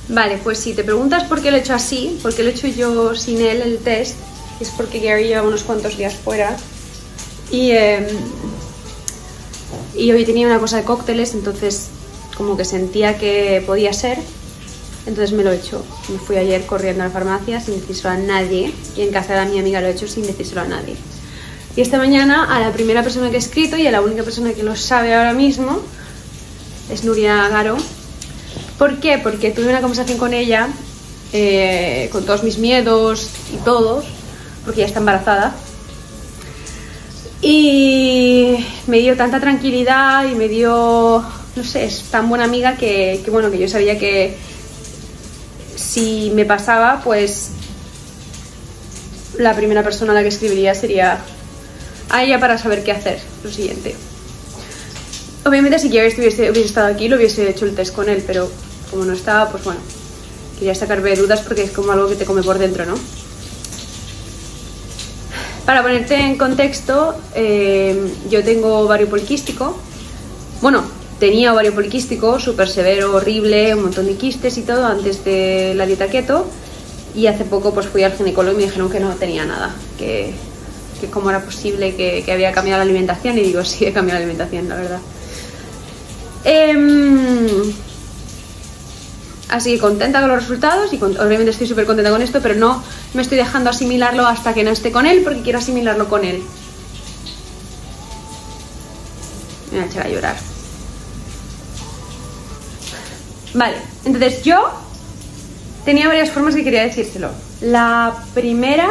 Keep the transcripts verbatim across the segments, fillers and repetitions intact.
Vale, pues si te preguntas por qué lo he hecho así, por qué lo he hecho yo sin él el test, es porque Gary lleva unos cuantos días fuera y, eh, y hoy tenía una cosa de cócteles, entonces como que sentía que podía ser, entonces me lo he hecho. Me fui ayer corriendo a la farmacia sin decírselo a nadie y en casa de mi amiga lo he hecho sin decírselo a nadie. Y esta mañana a la primera persona que he escrito y a la única persona que lo sabe ahora mismo es Nuria Garo. ¿Por qué? Porque tuve una conversación con ella, eh, con todos mis miedos y todos, porque ella está embarazada. Y me dio tanta tranquilidad y me dio, no sé, es tan buena amiga que, que bueno, que yo sabía que si me pasaba, pues la primera persona a la que escribiría sería a ella para saber qué hacer, lo siguiente. Obviamente si Gary estuviese, hubiese estado aquí lo hubiese hecho el test con él, pero como no estaba, pues bueno, quería sacarme dudas porque es como algo que te come por dentro, ¿no? Para ponerte en contexto, eh, yo tengo ovario poliquístico. Bueno, tenía ovario poliquístico, súper severo, horrible, un montón de quistes y todo antes de la dieta keto. Y hace poco pues fui al ginecólogo y me dijeron que no tenía nada, que, que cómo era posible que, que había cambiado la alimentación. Y digo, sí, he cambiado la alimentación, la verdad. Eh, Así que contenta con los resultados y con, obviamente estoy súper contenta con esto, pero no me estoy dejando asimilarlo hasta que no esté con él porque quiero asimilarlo con él. Me voy a echar a llorar. Vale, entonces yo tenía varias formas que quería decírselo. La primera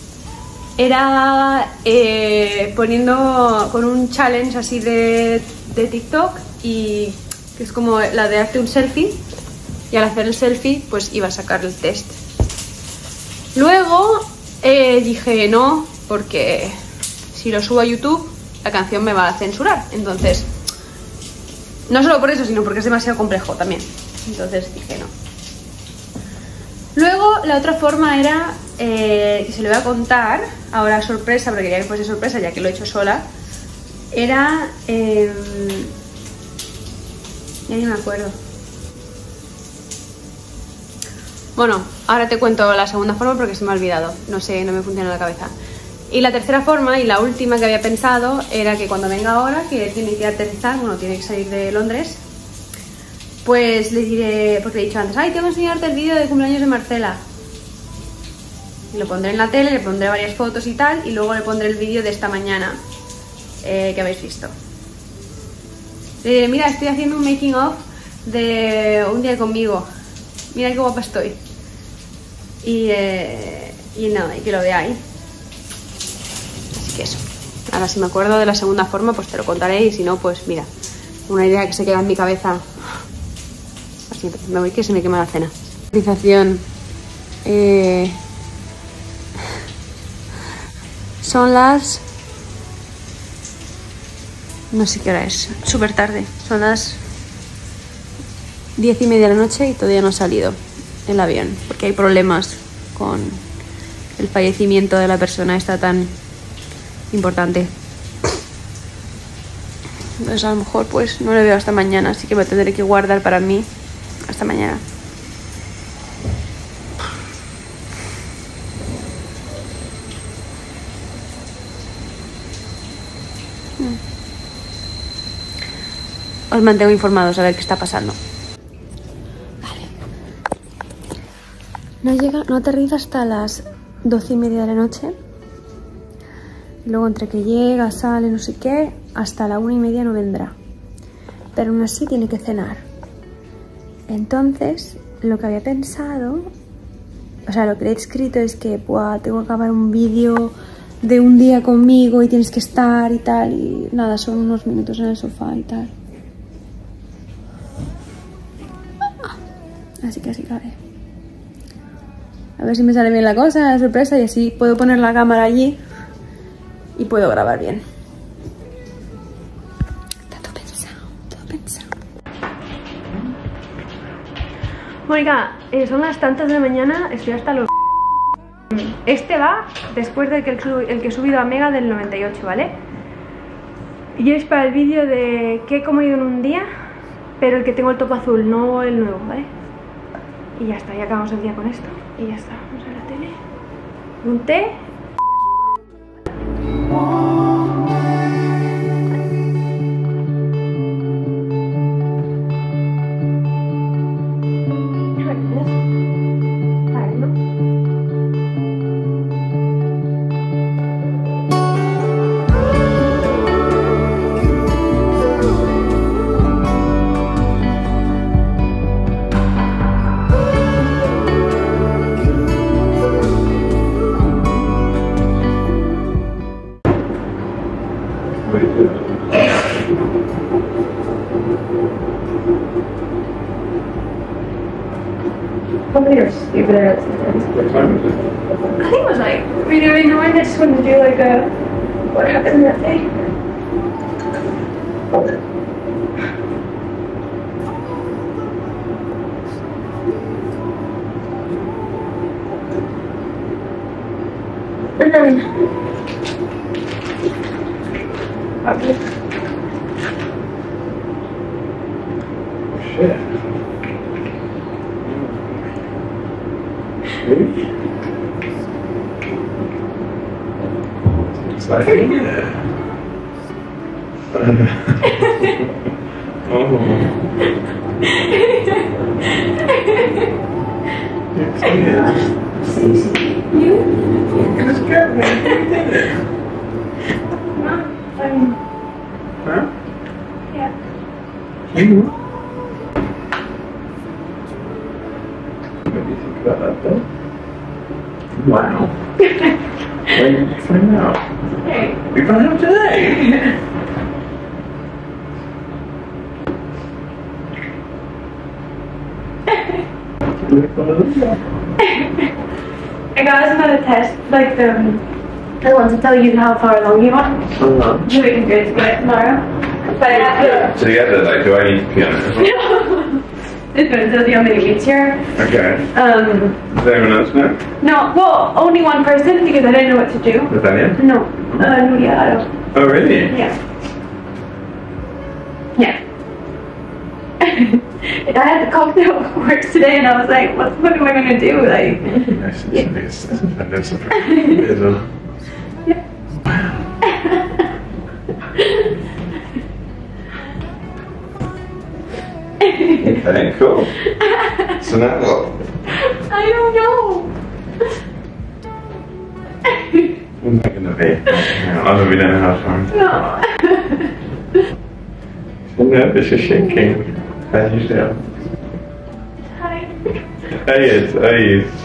era eh, poniendo con un challenge así de, de TikTok, y que es como la de darte un selfie. Y al hacer el selfie, pues iba a sacar el test. Luego eh, dije no, porque si lo subo a YouTube, la canción me va a censurar. Entonces, no solo por eso, sino porque es demasiado complejo también. Entonces dije no. Luego, la otra forma era, eh, que se le voy a contar, ahora sorpresa, porque quería que fuese sorpresa, ya que lo he hecho sola. Era... Eh, ya ni me acuerdo. Bueno, ahora te cuento la segunda forma porque se me ha olvidado, no sé, no me funciona la cabeza. Y la tercera forma y la última que había pensado era que cuando venga ahora, que tiene que aterrizar, bueno, tiene que salir de Londres, pues le diré, porque le he dicho antes, ay, tengo que enseñarte el vídeo de cumpleaños de Marcela. Y lo pondré en la tele, le pondré varias fotos y tal, y luego le pondré el vídeo de esta mañana eh, que habéis visto. Le diré, mira, estoy haciendo un making of de un día conmigo. Mira qué guapa estoy. Y, eh, y nada, y que lo veáis. Así que eso. Ahora si me acuerdo de la segunda forma, pues te lo contaré. Y si no, pues mira, una idea que se queda en mi cabeza. Así, me voy que se me quema la cena. Realización. Eh, son las... No sé qué hora es. Súper tarde. Son las... diez y media de la noche y todavía no ha salido el avión porque hay problemas con el fallecimiento de la persona esta tan importante. Entonces a lo mejor pues no le veo hasta mañana, así que me tendré que guardar para mí hasta mañana. Os mantengo informados a ver qué está pasando. No llega, no aterriza hasta las doce y media de la noche. Luego entre que llega, sale, no sé qué, hasta la una y media no vendrá. Pero aún así tiene que cenar. Entonces, lo que había pensado, o sea, lo que le he escrito es que, buah, tengo que acabar un vídeo de un día conmigo y tienes que estar y tal. Y nada, son unos minutos en el sofá y tal. Así que así cabe. A ver si me sale bien la cosa, la sorpresa, y así puedo poner la cámara allí y puedo grabar bien. Está todo pensado, todo pensado. Mónica, eh, son las tantas de la mañana, estoy hasta los... Este va después del que, el que he subido a Mega del noventa y ocho, ¿vale? Y es para el vídeo de qué he comido en un día, pero el que tengo el top azul, no el nuevo, ¿vale? Y ya está, y acabamos el día con esto. Y ya está, vamos a ver la tele. Un té. Probably you're stupid at it sometimes. What time is it? I think it was like really, really annoying. I just wanted to do like a what happened that day. And then probably. Oh shit. Really? It's exciting. Oh. You're excited. You? You're gonna scare me. You did it. No, I mean, Huh? yeah. You? What do you think about that though? Wow. When did you find out? Hey. We found out today. I got us another test, like the the one to tell you how far along you are. Uh-huh. So we can go to it tomorrow. But I have to. So you had to like, do I need to pee on it as well? This one does the only meets here. Okay. Um, Does anyone else know? no, well, only one person because I didn't know what to do. Natalia? No, uh, Nuria, I don't. Oh really? Yeah. Yeah. I had the cocktail of course today and I was like, what the fuck am I gonna do? Like, Nice. Yeah. That's a fantastic surprise. yeah. Okay, cool. So now what? I don't know. When's that gonna be? I don't really know how far. No. So nervous, you're shaking. How do you feel? Hi. Hey, it's, hey, it's.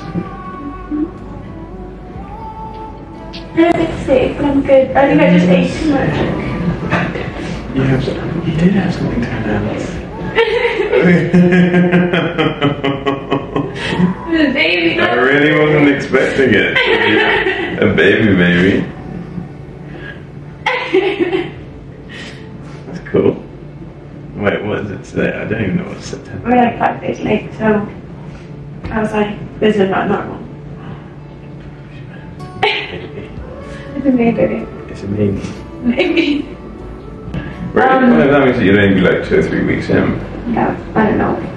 I'm a bit sick, but I'm good. I think I just ate too much. You have some, you did have something turned out. The baby. I really wasn't expecting it. A baby, baby. That's cool. Wait, what is it today? I don't even know what's September. We're like five days late, so I was like, this is not normal. It's a me, baby. It's a baby. Maybe. Right? Um, well, that means that you'd only be like two or three weeks in. Yeah, I don't know.